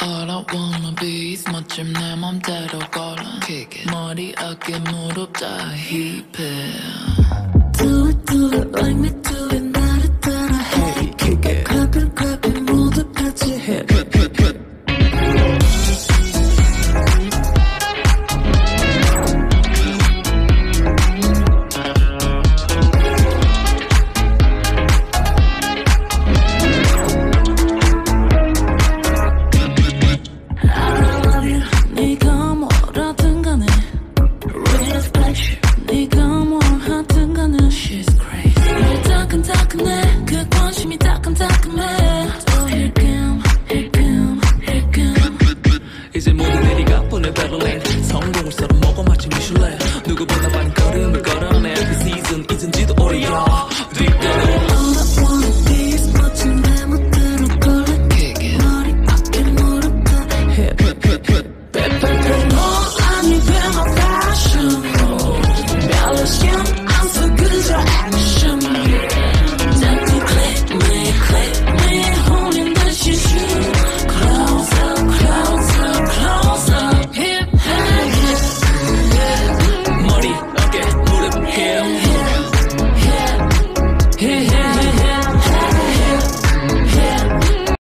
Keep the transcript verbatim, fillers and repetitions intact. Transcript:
All I wanna be is 멋짐 내 맘대로 걸어 머리 어깨 무릎 다 힙해 Do it, do it like me, do it 나를 따라 해. Kick it, clap it, clap it, 모두 같이 해.